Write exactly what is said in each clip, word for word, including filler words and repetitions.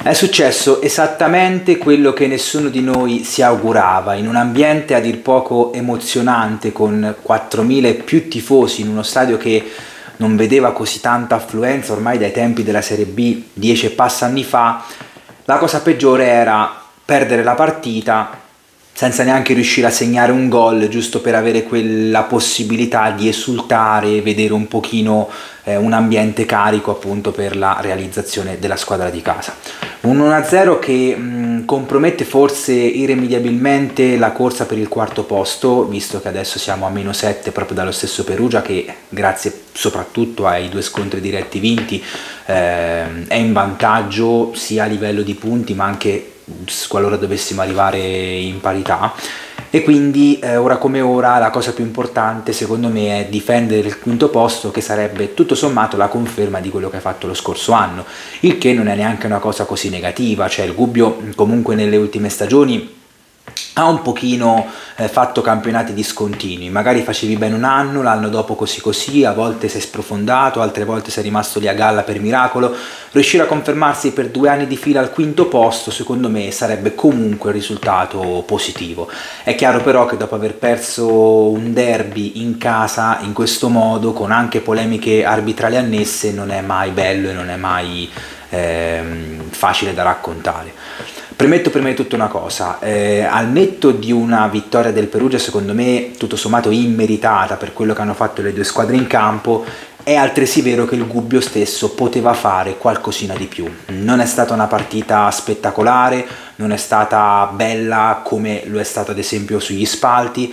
È successo esattamente quello che nessuno di noi si augurava, in un ambiente a dir poco emozionante, con quattromila e più tifosi in uno stadio che non vedeva così tanta affluenza ormai dai tempi della Serie B, dieci e passa anni fa. La cosa peggiore era perdere la partita senza neanche riuscire a segnare un gol, giusto per avere quella possibilità di esultare e vedere un pochino eh, un ambiente carico appunto per la realizzazione della squadra di casa. Un uno a zero che mh, compromette forse irrimediabilmente la corsa per il quarto posto, visto che adesso siamo a meno sette proprio dallo stesso Perugia, che grazie soprattutto ai due scontri diretti vinti eh, è in vantaggio sia a livello di punti ma anche qualora dovessimo arrivare in parità. E quindi eh, ora come ora la cosa più importante secondo me è difendere il quinto posto, che sarebbe tutto sommato la conferma di quello che ha fatto lo scorso anno, il che non è neanche una cosa così negativa. Cioè il Gubbio comunque nelle ultime stagioni ha un pochino eh, fatto campionati discontinui, magari facevi bene un anno, l'anno dopo così così, a volte sei sprofondato, altre volte sei rimasto lì a galla per miracolo. Riuscire a confermarsi per due anni di fila al quinto posto secondo me sarebbe comunque un risultato positivo. È chiaro però che dopo aver perso un derby in casa in questo modo, con anche polemiche arbitrali annesse, non è mai bello e non è mai ehm, facile da raccontare. Premetto prima di tutto una cosa, eh, al netto di una vittoria del Perugia secondo me tutto sommato immeritata per quello che hanno fatto le due squadre in campo, è altresì vero che il Gubbio stesso poteva fare qualcosina di più. Non è stata una partita spettacolare, non è stata bella come lo è stata ad esempio sugli spalti,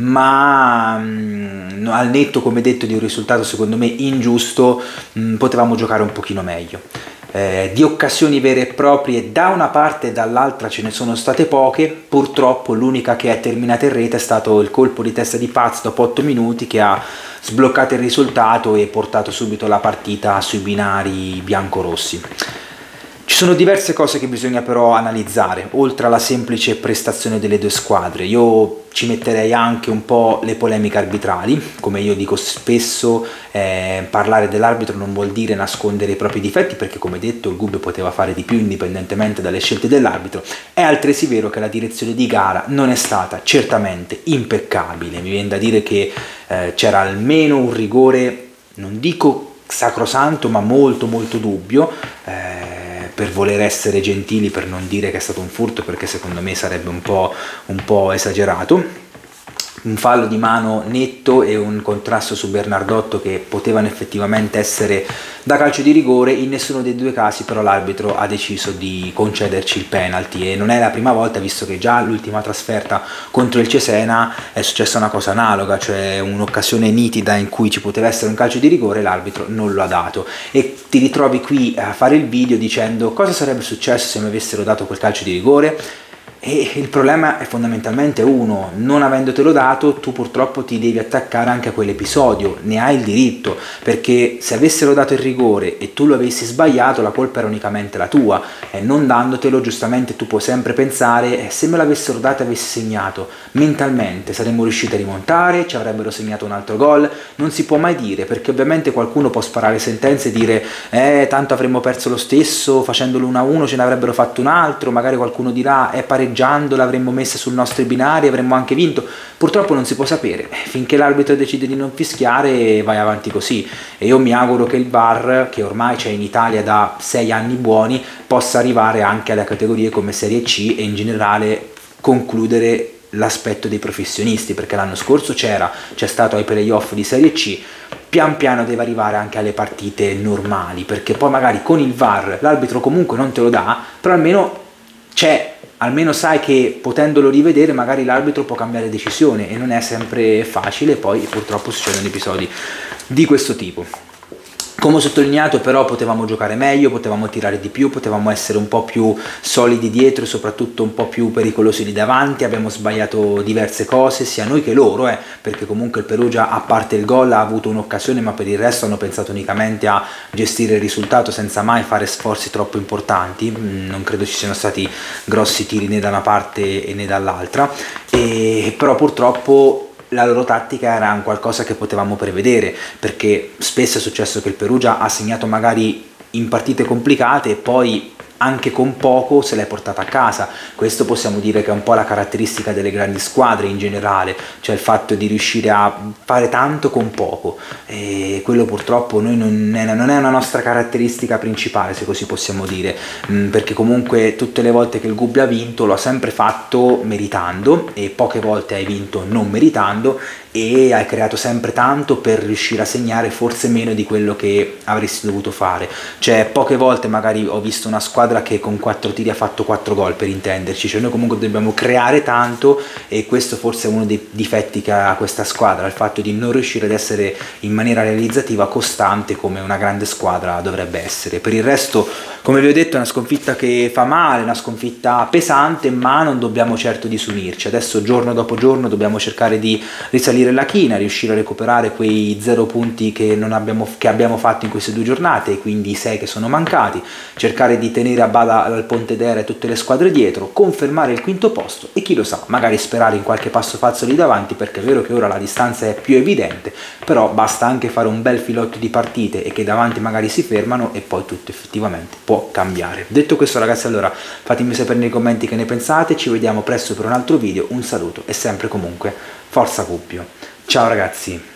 ma mh, al netto, come detto, di un risultato secondo me ingiusto, mh, potevamo giocare un pochino meglio. Eh, di occasioni vere e proprie da una parte e dall'altra ce ne sono state poche. Purtroppo l'unica che è terminata in rete è stato il colpo di testa di Paz dopo otto minuti, che ha sbloccato il risultato e portato subito la partita sui binari biancorossi. Ci sono diverse cose che bisogna però analizzare, oltre alla semplice prestazione delle due squadre. Io ci metterei anche un po' le polemiche arbitrali. Come io dico spesso, eh, parlare dell'arbitro non vuol dire nascondere i propri difetti, perché come detto il Gubbio poteva fare di più indipendentemente dalle scelte dell'arbitro. È altresì vero che la direzione di gara non è stata certamente impeccabile. Mi viene da dire che eh, c'era almeno un rigore, non dico sacrosanto, ma molto molto dubbio, eh, per voler essere gentili, per non dire che è stato un furto, perché secondo me sarebbe un po', un po' esagerato. Un fallo di mano netto e un contrasto su Bernardotto che potevano effettivamente essere da calcio di rigore. In nessuno dei due casi però l'arbitro ha deciso di concederci il penalty, e non è la prima volta, visto che già l'ultima trasferta contro il Cesena è successa una cosa analoga, cioè un'occasione nitida in cui ci poteva essere un calcio di rigore e l'arbitro non lo ha dato, e ti ritrovi qui a fare il video dicendo cosa sarebbe successo se mi avessero dato quel calcio di rigore. E il problema è fondamentalmente uno: non avendotelo dato tu purtroppo ti devi attaccare anche a quell'episodio, ne hai il diritto, perché se avessero dato il rigore e tu lo avessi sbagliato la colpa era unicamente la tua, e non dandotelo giustamente tu puoi sempre pensare eh, se me l'avessero dato e avessi segnato, mentalmente saremmo riusciti a rimontare, ci avrebbero segnato un altro gol. Non si può mai dire, perché ovviamente qualcuno può sparare sentenze e dire eh tanto avremmo perso lo stesso, facendolo uno a uno ce ne avrebbero fatto un altro, magari qualcuno dirà è pareggio, l'avremmo messa sul nostro binario, avremmo anche vinto. Purtroppo non si può sapere, finché l'arbitro decide di non fischiare vai avanti così, e io mi auguro che il V A R, che ormai c'è in Italia da sei anni buoni, possa arrivare anche alle categorie come Serie C e in generale concludere l'aspetto dei professionisti, perché l'anno scorso c'era, c'è stato ai playoff di Serie C, pian piano deve arrivare anche alle partite normali, perché poi magari con il V A R l'arbitro comunque non te lo dà, però almeno c'è, almeno sai che potendolo rivedere magari l'arbitro può cambiare decisione, e non è sempre facile, poi purtroppo succedono episodi di questo tipo. Come ho sottolineato però potevamo giocare meglio, potevamo tirare di più, potevamo essere un po' più solidi dietro e soprattutto un po' più pericolosi lì davanti. Abbiamo sbagliato diverse cose, sia noi che loro, eh, perché comunque il Perugia, a parte il gol, ha avuto un'occasione, ma per il resto hanno pensato unicamente a gestire il risultato senza mai fare sforzi troppo importanti. Non credo ci siano stati grossi tiri né da una parte né dall'altra, e però purtroppo la loro tattica era un qualcosa che potevamo prevedere, perché spesso è successo che il Perugia ha segnato magari in partite complicate e poi anche con poco se l'è portata a casa. Questo possiamo dire che è un po' la caratteristica delle grandi squadre in generale, cioè il fatto di riuscire a fare tanto con poco, e quello purtroppo noi non è, non è una nostra caratteristica principale, se così possiamo dire, mm, perché comunque tutte le volte che il Gubbio ha vinto lo ha sempre fatto meritando, e poche volte hai vinto non meritando, e hai creato sempre tanto per riuscire a segnare forse meno di quello che avresti dovuto fare. Cioè poche volte magari ho visto una squadra che con quattro tiri ha fatto quattro gol, per intenderci, cioè noi comunque dobbiamo creare tanto, e questo forse è uno dei difetti che ha questa squadra, il fatto di non riuscire ad essere in maniera realizzativa costante come una grande squadra dovrebbe essere. Per il resto, come vi ho detto, è una sconfitta che fa male, una sconfitta pesante, ma non dobbiamo certo disunirci. Adesso giorno dopo giorno dobbiamo cercare di risalire la china, riuscire a recuperare quei zero punti che, non abbiamo, che abbiamo fatto in queste due giornate, quindi i sei che sono mancati, cercare di tenere a bada al Pontedera e tutte le squadre dietro, confermare il quinto posto e chi lo sa, magari sperare in qualche passo falso lì davanti, perché è vero che ora la distanza è più evidente, però basta anche fare un bel filotto di partite e che davanti magari si fermano e poi tutto effettivamente può cambiare. Detto questo ragazzi, allora fatemi sapere nei commenti che ne pensate, ci vediamo presto per un altro video, un saluto e sempre comunque forza Gubbio. Ciao ragazzi!